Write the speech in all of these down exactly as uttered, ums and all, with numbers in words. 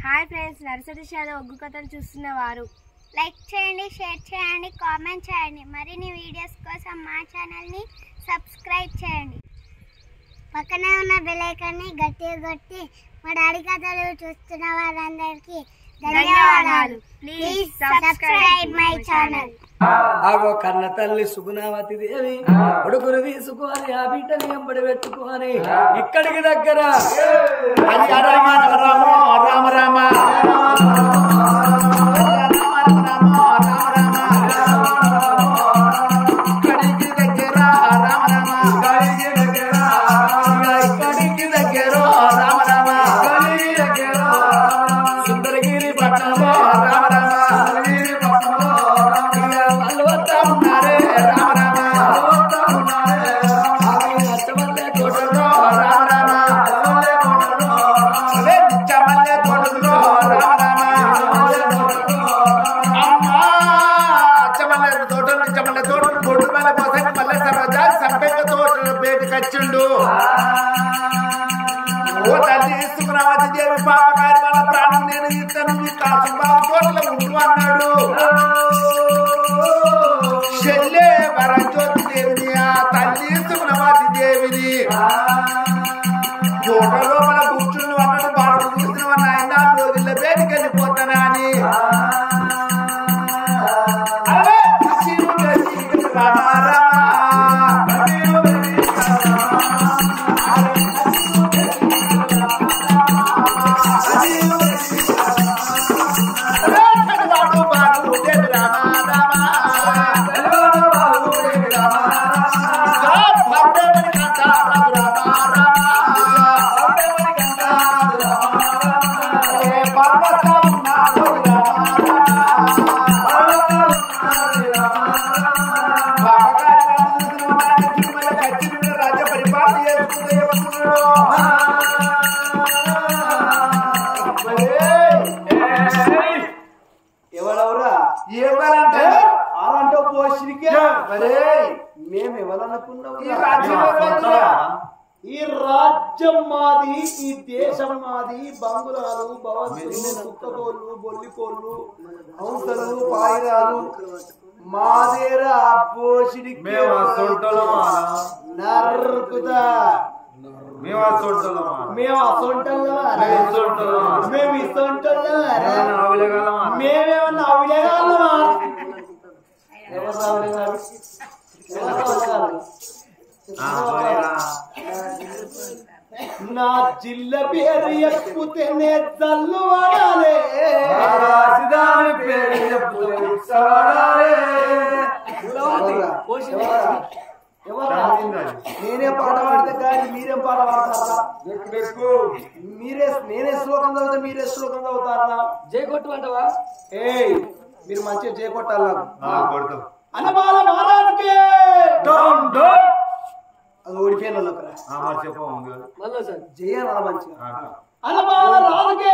Hi friends, nursery షాలో ఒగ్గు కథలు చూస్తున్నవారు లైక్ చేయండి, షేర్ చేయండి, కామెంట్ చేయండి. మరిన్ని వీడియోస్ కోసం మా ఛానల్ని సబ్స్క్రైబ్ చేయండి. పక్కనే ఉన్న బెల్ ఐకాన్ని గట్టిగా కొట్టి మా డాడీ కథలు చూస్తున్న వారందరికీ ధన్యవాదాలు. Please subscribe my channel. ఆగో కన్న తల్లి సుగుణావతి దేవి కొడుకును తీసుకొని ఆ బిడ్డని ఎంబడి పెట్టుకొని ఇక్కడికి దగ్గర రామ రామ రామ రామ కచ్చుండు ఓ తల్లి సుగుణావతి దేవి పాపకారి వాళ్ళ ప్రాణం నేను ఇస్తాను నీ కాసం బాబు తోటలో ఉండు అన్నాడు. చెల్లె వరజ్యోతి దేవిని ఆ తల్లి సుగుణావతి దేవిని తోటలో మన కూర్చుండు అన్నాడు. బాడు కూర్చున్న నాయన రోజుల బయటికి వెళ్ళిపోతానా అని ఈ రాజ్యం మాది, ఈ దేశం మాది. బంగుళాలు, భవన్లు, కుక్కకోళ్ళు, బొల్లికోళ్ళు, హంసలు, పాయిరాలు మాదేరా పోషిడికి నరుకుతా. మేము అసొంటల్లో మేము ఇసొంటల్లో మేమేమన్నా అవిలేగాలమా? నా జిల్ల పేరు ఎక్కుతేనే జల్లు వాడాలే, నేనే పాట పాడితే కానీ మీరేం పాట పాడతారా? మీరే నేనే శ్లోకం చదివితే మీరే శ్లోకం చదువుతారా? జై కొట్టు అంటవా? ఏ మీరు మంచిగా జై కొట్టాలి. అనబాల మహారాజుకి అది ఓడిపోయిన జయాల మంచిగా అనబాల రాజుకే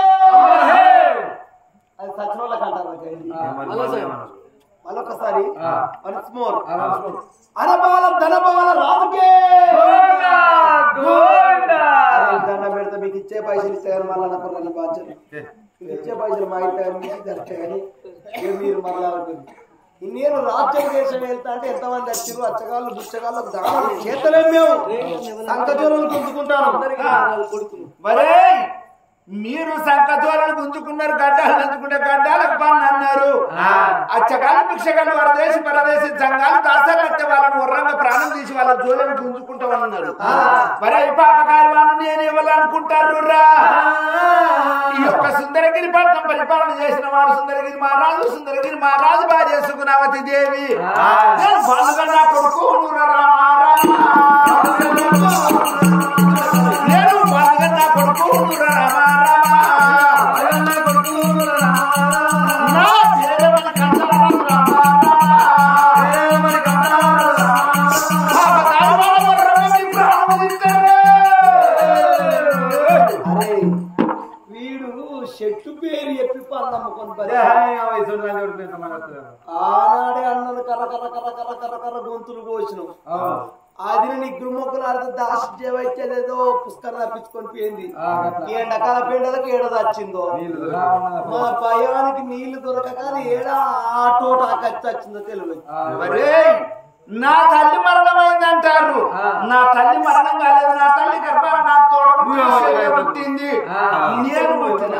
అది సచిన వాళ్ళకి అంటారు. మళ్ళొకసారి అనబాల ధనబాల రాజుకే దండం పెడితే మీకు ఇచ్చే పైసలు ఇస్తారు. మళ్ళీ అనుకున్నాను బాధ్యత ఇచ్చే పైసలు మా ఇస్తారు మీకు దొరుకుతాయని మీరు మళ్ళీ అనుకుంది. నేను రాజ్యం దేశం వెళ్తా అంటే ఎంతమంది వచ్చారు? అచ్చగాళ్ళు బుచ్చగాళ్ళు దాని చేతలే మేము సంకజోలను గుంజుకుంటాను. మరే మీరు సంకజోలను గుంజుకున్నారు, గడ్డాలు గుంజుకుంటే గడ్డాలకు పని అన్నారు. అచ్చగాళ్ళు భిక్షగాళ్ళు వరదేశి పరదేశి సంఘాలు దాసగట్టే వాళ్ళని ఉర్రంగా ప్రాణం తీసి వాళ్ళ జోలను గుంజుకుంటామన్నారు. మరే పాపకారి వాళ్ళు నేను ఇవ్వాలనుకుంటారు రా. ఈ యొక్క సుందరగిరి పట్టణం పరిపాలన చేసిన వాడు సుందరగిరి మహారాజు. సుందరగిరి మహారాజు భార్య సుగుణావతి దేవి. నేను బాలుగన్నా కొడుకు నేను బాలుగన్నా కొడుకు వీడు చెట్టు పేరు చెప్పి పని నమ్ముకొని ఆనాడే అన్నను కర్ర కర్ర కర్ర కర్ర కర్ర కర్ర గొంతులు కోసినాం. అది నిగ్గురు మొక్కలు ఆడితే దాసి వచ్చేదేదో పుస్తకం తప్పించుకొని పోయింది. ఎండకాల పేడలకు ఏడ వచ్చిందో మా భయానికి నీళ్లు దొరకక ఏడ ఆటో టాకచ్చి వచ్చిందో తెలియదు. నా తల్లి మరణమైంది అంటారు. నా తల్లి మరణం కాలేదు. నా తల్లి గర్భాన నాకు తోడబుట్టింది. నేను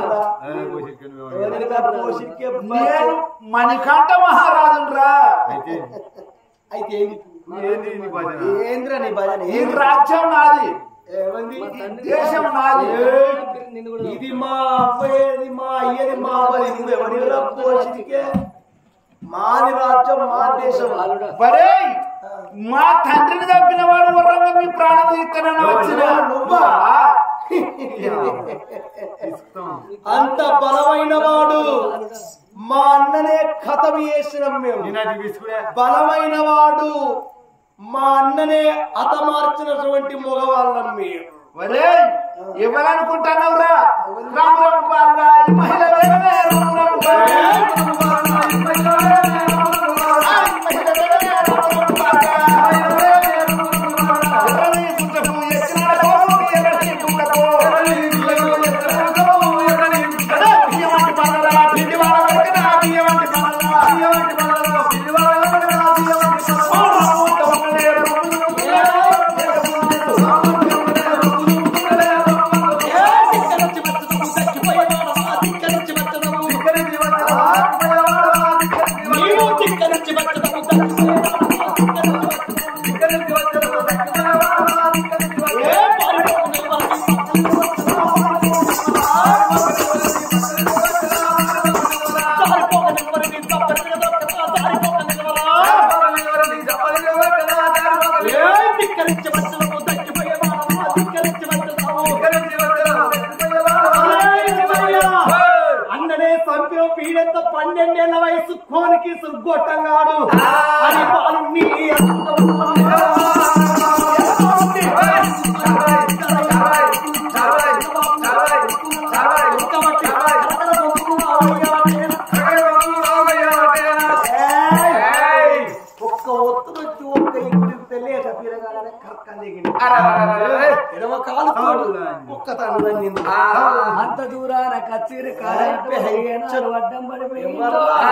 నేను మణికంఠ మహారాజురా. అయితే ఏంద్ర నీ భజన? ఈ రాజ్యం నాది, దేశం నాది. ఇది మా అబ్బాయేది, మా అయ్యది, మా అబ్బాయి. నువ్వు ఎవరిరా పోషికే? మాది రాజ్యం, మా దేశం. బరే మా తండ్రిని తప్పిన వాడు వరంగా మీ ప్రాణం తీస్తానని వచ్చిన నువ్వా? అంత బలమైన వాడు మా అన్ననే కథం చేసినాం మేము. బలమైన వాడు మా అన్ననే హతమార్చినటువంటి మగవాళ్ళం మేము. వరే ఎవరనుకుంటున్నావురా? రామ్ రామ్ బాగా ఈ మహిళ వేరే రామ్ రామ్ బాగా పన్నెండేళ్ల వయసు కోనికి సుగ్గొట్టంగాడు అని పాలు నీ ఒక్క ఒత్తు వచ్చి ఒక్క ఇప్పుడు తెలియక పిరగానే కర్కలిగిన ఎడమ కాలు ఒక్క తను అంత దూరాన కచ్చిరి అడ్డం పడిపోయింది.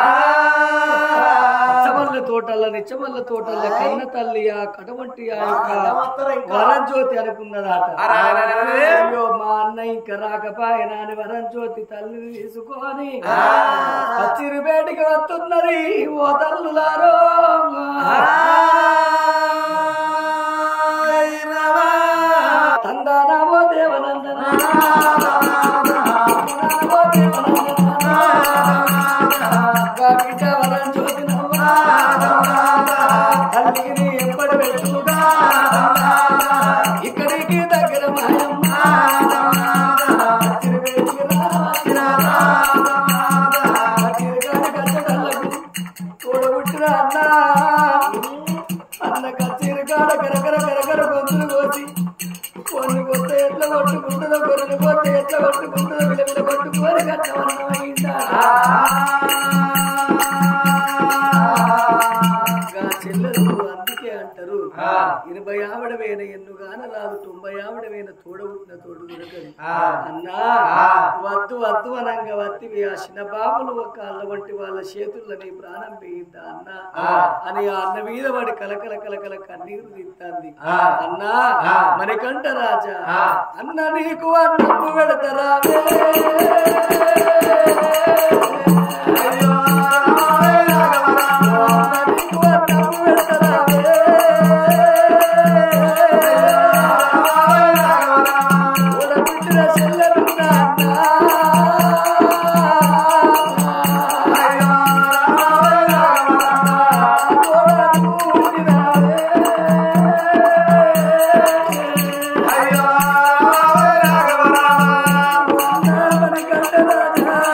నిచ్చమల్ల తోటల్ల నిచ్చమల్ల తోటల్ల కన్న తల్లి ఆ కటవంటి ఆ యొక్క వరంజ్యోతి అనుకున్నదాట. అయ్యో మా అన్న ఇంకా రాకపాయన అని వరంజ్యోతి తల్లి తీసుకొని కచ్చిరి బయటికి వస్తున్నది. ఓ తల్లులారో తందానామో దేవనందన తల్లిని ఎప్పటి పెట్టుగా ఇక్కడికి దగ్గర మాయమ్మ తోడబుట్టిన అన్న అన్న కచ్చిరి కాడ కరకర కరకర గొంతులు కోసి కొన్ని కొత్త ఎట్ల కొట్టుకుంటుందో కొన్ని కొత్త ఎట్ల కొట్టుకుంటుందో విలవిల కొట్టుకొని కట్టమన్నమైందా చెల్లెలు. అందుకే అంటారు ఇరవై ఆవిడమైన ఎన్నుగాన రాదు తొంభై ఆవిడమైన తోడబుట్టిన తోడు దొరకదు. అన్నా వద్దు వద్దు అనంగా వత్తివి ఆ చిన్న బాబులు ఒక అల్ల వంటి వాళ్ళ చేతుల్లని ప్రాణం పోయిందా అన్నా అని ఆ అన్న మీద వాడి కలకల కలకల కన్నీరు తీస్తాంది. అన్నా మరికంట రాజా అన్న నీకు అన్నము పెడతారా అయ్యో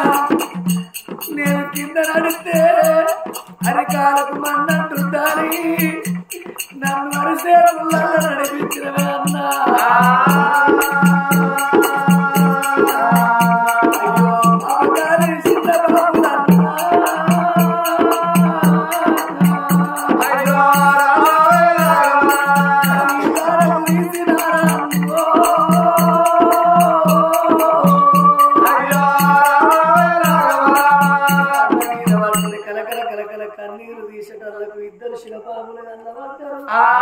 తీసేటోళ్లకు ఇద్దరు శిలపాములు కన్నమంటారు.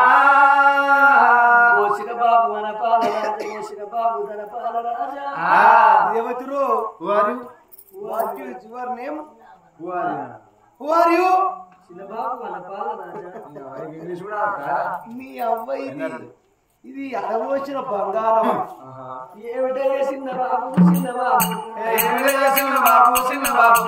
ఓ శిలబాబు మన పాలరాజు, ఓ శిలబాబు తన పాలరాజా. దేవతరు వారు what is your name? Who are you? శిలబాబు మన పాలరాజా. ఇంగ్లీష్ కూడా మీ అబ్బాయి ఇది అడవచ్చిన బంగారం. ఏమిటయ్యా చిన్న బాబు, చిన్న బాబు, చిన్న బాబు చిన్న బాబు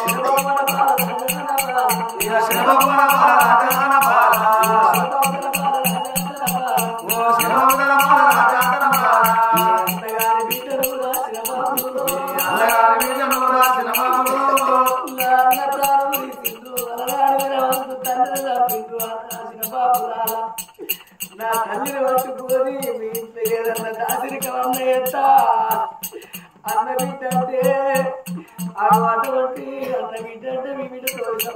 నా తల్లిని పట్టుకొని మీ ఇంట్లో ఏదన్నా దాసిరికం అన్న ఎంత అన్న బిడ్డ అంటే ఆ అటువంటి అన్న బిడ్డ అంటే మీ బిడ్డ తోడు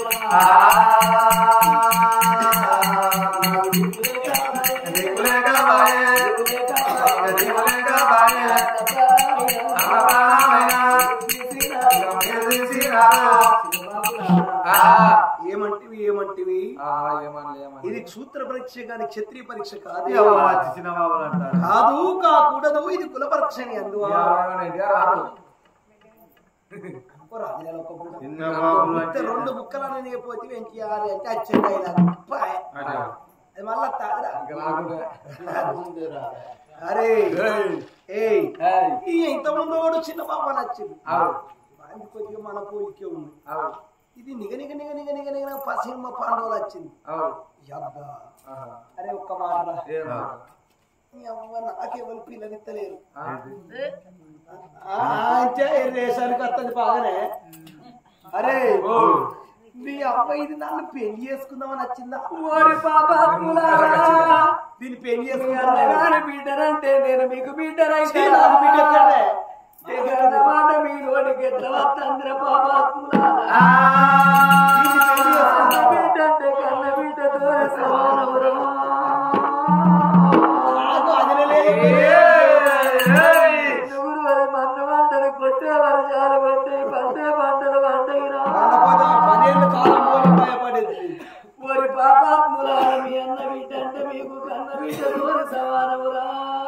ఏమంటివి ఏమంటివి ఇది సూత్ర పరీక్ష కాని క్షత్రియ పరీక్ష కాదు. కాదు కాకూడదు, ఇది కుల పరీక్ష అని అందువా రెండు ముక్కలని నేపోతే వెంకయ్యాలి అంటే అచ్చండి మళ్ళా అరే ఇంత ముందు వాడు చిన్న బాబా నచ్చింది కొద్దిగా మన పోలికే ఉంది. ఇది నిగ నిగ నిగ నిగ నిగ నిగ పశ్చిమ పాండవులు వచ్చింది. అరే ఒక్క మాట నాకెవరు పిల్లనిత్తలేరు రేషానికి వస్తుంది బాగానే. అరే నీ అబ్బాయి ఇది నన్ను పెళ్లి చేసుకుందామని వచ్చిందా? ఓరి పాపాత్ములారా, దీన్ని పెళ్లి చేసుకున్నా బిడ్డరంటే నేను మీకు బిడ్డరైతే బిడ్డ మాట మీ నోటికి ఎట్లా వస్తంద్ర పాపాత్ములారా. బిడ్డ అంటే కన్న బిడ్డతో సమానమురా. మన్న పంటలు కొట్టే వర్షాలు పట్టాయి, పంటే పంటలు పంటయిరా. ఓరి పాపాత్ములారా, మీ అన్న బిడ్డ అంటే మీకు కన్న బిడ్డతో సమానమురా.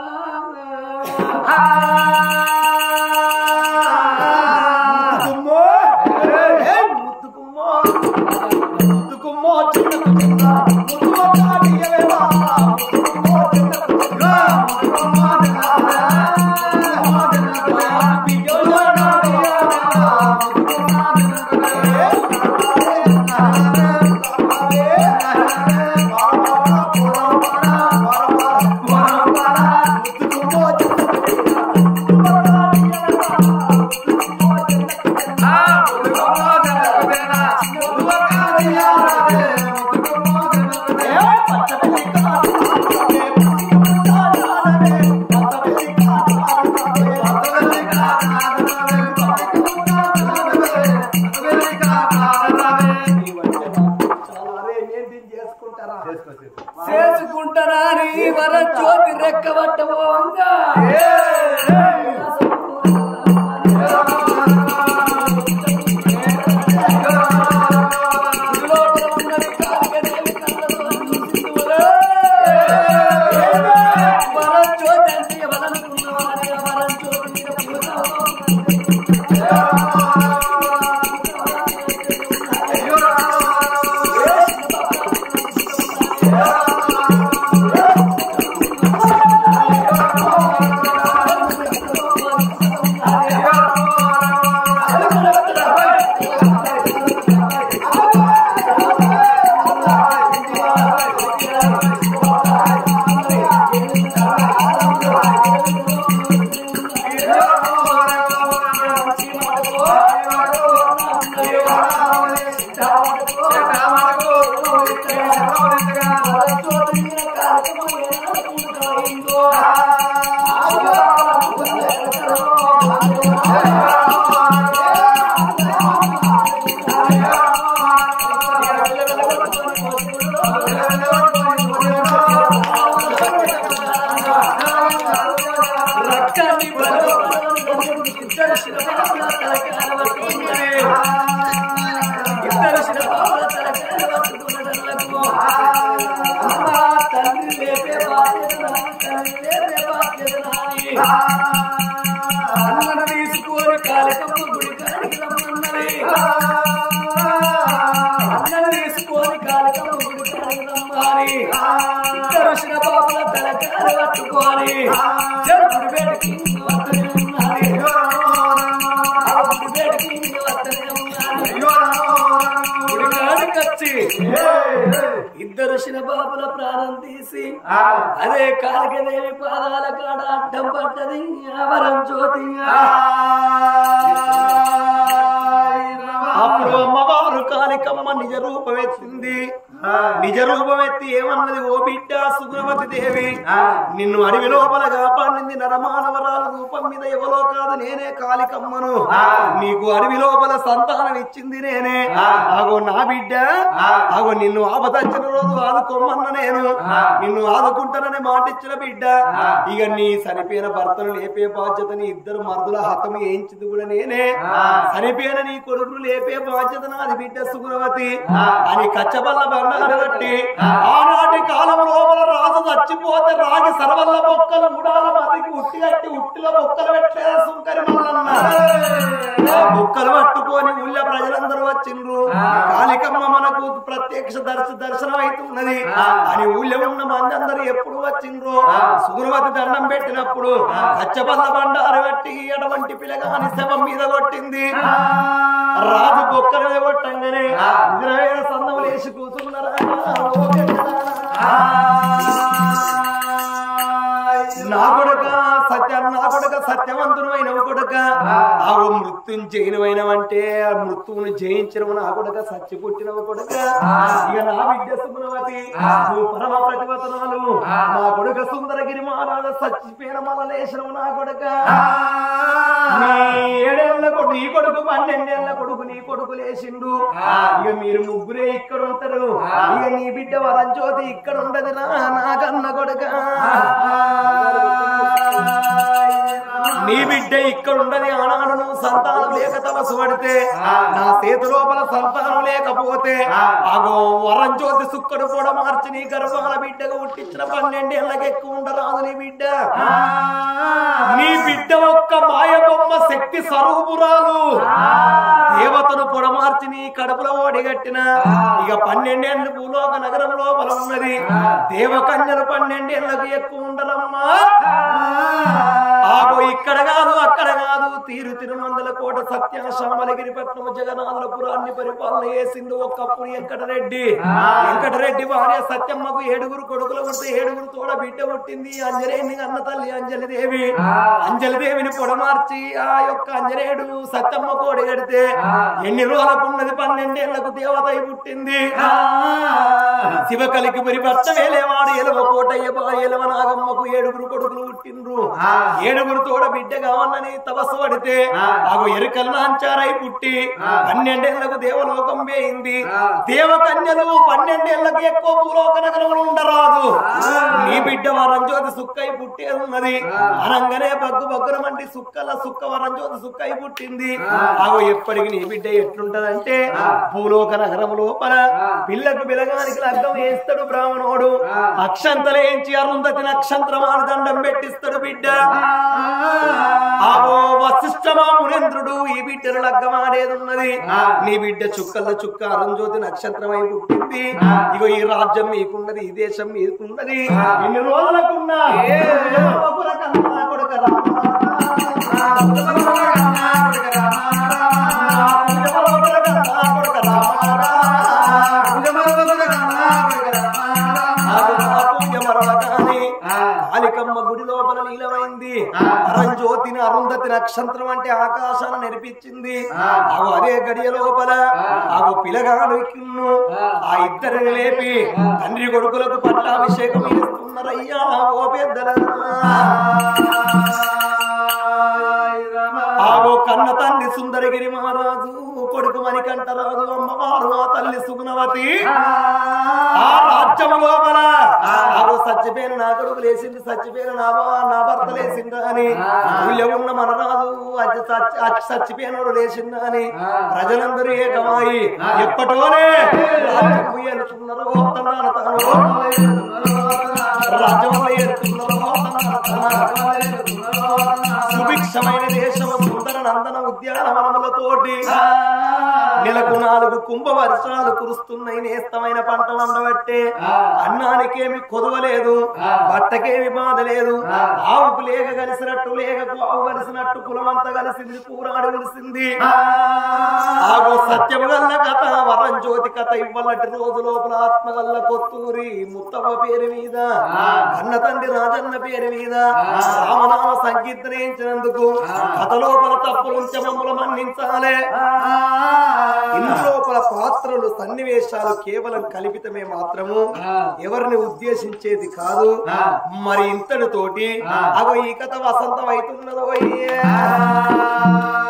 చేసుకుంటారా వర జ్యోతి రెక్కబట్టబోంగా రక్తాన్ని దోషిన బాబుల ప్రాణం తీసి అదే కాళికదేవి పాదాల కాడ అడ్డం పడ్డది ఆవరం జ్యోతి. అప్పుడు అమ్మవారు కాళికమ్మ నిజ రూపం ఎత్తింది. నిజ రూపం ఎత్తి ఏమన్నది, ఓ బిడ్డ సుగుణవతి దేవి, నిన్ను అడవి లోపల కాపాడింది నరమానవరాల రూపం మీద ఎవరో కాదు, నేనే కాళికమ్మను. నీకు అడవి లోపల సంతానం ఇచ్చింది నేనే. ఆగో నా బిడ్డ, ఆగో నిన్ను ఆపదచ్చిన రోజు ఆదుకోమన్న నేను, నిన్ను ఆదుకుంటానని మాటిచ్చిన బిడ్డ. ఇక నీ చనిపోయిన భర్తను లేపే బాధ్యతని ఇద్దరు మరుదుల హతము వేయించింది కూడా నేనే. చనిపోయిన నీ కొడుకులు లేపే బాధ్యత నాది బిడ్డ సుగుణవతి అని కచ్చబల్ల బండారు కట్టి, ఆనాటి కాలం లోపల రాజు చచ్చిపోతే రాగి సరవల్ల మొక్కలు ముడాల మందికి ఉట్టి కట్టి ఉట్టిలో మొక్కలు పెట్టలేదు సుంకరి మల్లన్న. మొక్కలు పట్టుకొని ఊళ్ళో ప్రజలందరూ వచ్చిండ్రు. కాళికమ్మ మనకు ప్రత్యక్ష దర్శ దర్శనం అవుతున్నది అని ఊళ్ళో ఉన్న మంది అందరూ ఎప్పుడు వచ్చిండ్రు. సుగుణవతి దండం పెట్టినప్పుడు కచ్చబల్ల బండారు కట్టి అటువంటి పిల్లగాని శవం మీద కొట్టింది. రాజు బొక్కలు మీద కొట్టంగానే ఇరవై సందములు వేసి కూతురున్నారా నా కొడుక సత్య నా కొడుక సత్యవంతునమైన కొడుక, ఆవు మృత్యుంజయినమైనవంటే మృత్యువును జయించిన నా కొడుక సత్య పుట్టినవ కొడుక. ఇక నా బిడ్డ సుగుణవతి నువ్వు పరమ ప్రతిభతనాలు, నా కొడుక సుందరగిరి మహారాజ సచ్చిపోయిన మలలేశనవు నా కొడుక. ఏడేళ్ల కొడుకు నీ కొడుకు పన్నెండేళ్ల కొడుకు నీ కొడుకు లేచిండు. ఇక మీరు ముగ్గురే ఇక్కడ ఉంటారు. ఇక నీ బిడ్డ వరంజ్యోతి ఇక్కడ ఉండదు నాకన్న కొడుక. నీ బిడ్డ ఇక్కడ ఉండని ఆనాడు నువ్వు సంతానం లేక తపస్సు పడితే, నా చేతి లోపల సంతానం లేకపోతే అగో వరంజ్యోతి సుక్కడు కూడా మార్చి నీ గర్భాల బిడ్డగా పుట్టించిన పన్నెండేళ్లకు ఎక్కువ ఉండరాదు నీ బిడ్డ. నీ బిడ్డ ఒక్క మాయ బొమ్మ శక్తి స్వరూపురాలు, దేవతను పొడమార్చి నీ కడుపులో ఓడిగట్టిన. ఇక పన్నెండేళ్లు భూలోక నగరం లోపల ఉన్నది. దేవకన్యలు పన్నెండేళ్లకు ఎక్కువ ఉండరమ్మా. ఆగో ఇక్కడ కాదు అక్కడ కాదు, తీరు తిరుమందల కోట సత్యాశామలగిరి పట్నం జగన్నాథపురాన్ని పరిపాలన చేసింది ఒకప్పుడు వెంకటరెడ్డి. వెంకటరెడ్డి భార్య సత్యమ్మకు ఏడుగురు కొడుకులు పుడితే ఏడుగురు తోడ బిడ్డ పుట్టింది. అంజనేయుని అన్న తల్లి అంజలిదేవి. అంజలిదేవిని పొడమార్చి ఆ యొక్క అంజనేయుడు సత్యమ్మ కోడి కడితే ఎన్ని రోజులకు ఉన్నది పన్నెండేళ్లకు దేవతై పుట్టింది. శివకలికి పురి భర్త వేలేవాడు ఎలవ కోటయ్య భార్య ఎలవ నాగమ్మకు ఏడుగురు కొడుకులు పుట్టిండ్రు. ఏడుగురు తోడ బిడ్డ కావాలని తపస్సు పడితే ఆగో ఎరుకల్లాంచారై పుట్టి పన్నెండేళ్లకు దేవలోకం వేయింది. దేవకన్యలు పన్నెండేళ్లకు ఎక్కువ భూలోక నగరంలో ఉండరాదు. నీ బిడ్డ వరంజ్యోతి సుక్కై పుట్టేది ఉన్నది. అనంగానే బగ్గు బగ్గున మంటి సుక్కల సుక్క వరంజ్యోతి సుక్కై పుట్టింది. ఆగో ఎప్పటికి నీ బిడ్డ ఎట్లుంటదంటే భూలోక నగరం లోపల పిల్లకు పిలగానికి లగ్గం వేస్తాడు బ్రాహ్మణోడు. అక్షంతలేంచి అరుంధతి నక్షత్రమాన దండం పెట్టిస్తాడు బిడ్డ. ఆగో వశిష్ఠమా మునేంద్రుడు ఈ బిడ్డను లగ్గమాడేది ఉన్నది. నీ బిడ్డ చుక్కల చుక్క అరుంజ్యోతి నక్షత్రమై పుట్టింది. ఇగో ఈ రాజ్యం మీకున్నది, ఈ దేశం మీకున్నది. ఎన్ని రోజులకున్నా కొడుక కాళికమ్మ గుడి లోపల నీలమైంది. అరుంజ్యోతిని అరుంధతి నక్షత్రం అంటే ఆకాశాన్ని నెరిపించింది. అవు అదే గడియ లోపల అవు పిలగాడు ఆ ఇద్దరిని లేపి తండ్రి కొడుకులకు పట్టాభిషేకం చేస్తున్నారయ్యా ఓ పెద్దల. ఆగో కన్న తండ్రి సుందరగిరి మహారాజు, కొడుకు మణికంఠరాజు, అమ్మవారు ఆ తల్లి సుగుణవతి. ఆ రాజ్యం లోపల ఆగో సచ్చిపోయిన నా కొడుకు లేచింది, సచ్చిపోయిన నా నా భర్త లేచిందా అని ఊళ్ళో ఉన్న మనరాజు చచ్చిపోయినోడు లేచిందా అని ప్రజలందరూ ఏకమాయి ఎప్పటోనే రాజ్యం ఏలుతున్నారు. రాజ్యంలో ఏలుతున్నారు. సుభిక్షమైన దేశము సుందర నందన ఉద్యానవనములతోటి నెలకు నాలుగు కుంభ వర్షాలు కురుస్తున్నాయి. నేస్తమైన పంటలు అందబట్టే అన్నానికేమి కొదవలేదు, బట్టకేమి బాధ లేదు. ఆవుకు లేక కలిసినట్టు లేక ఆవు కలిసినట్టు కులమంతా కలిసింది, కూరాడు కలిసింది. ఆగో సత్యమగల్ల కథ వరం జ్యోతి కథ ఇవ్వలటి రోజు లోపల ఆత్మగల్ల కొత్తూరి ముత్తమ్మ పేరు మీద అన్న తండ్రి రాజన్న పేరు మీద రామనామ సంకీర్తనించినందుకు కథ లోపల తప్పులుంచ మమ్మల మన్నించాలే. ఇందులోపల పాత్రలు సన్నివేశాలు కేవలం కల్పితమే మాత్రము, ఎవరిని ఉద్దేశించేది కాదు. మరి ఇంతటితోటి అగో ఈ కథ వసంతం అవుతున్నదో